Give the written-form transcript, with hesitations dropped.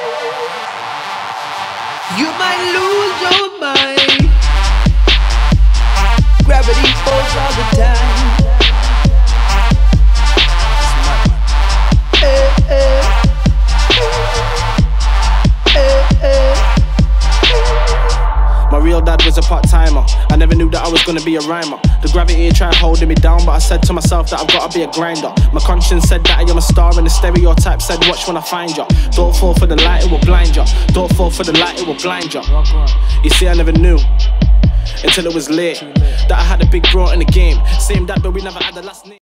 You might lose your mind. Gravity falls all the time. My real dad was a part-timer. I never knew that I was gonna be a rhymer. The gravity tried holding me down, but I said to myself that I've gotta be a grinder. My conscience said that I am a star, and the stereotype said watch when I find ya. Don't fall for the light, it will blind ya. Don't fall for the light, it will blind ya. You see, I never knew until it was late that I had a big bro in the game. Same dad, but we never had the last name.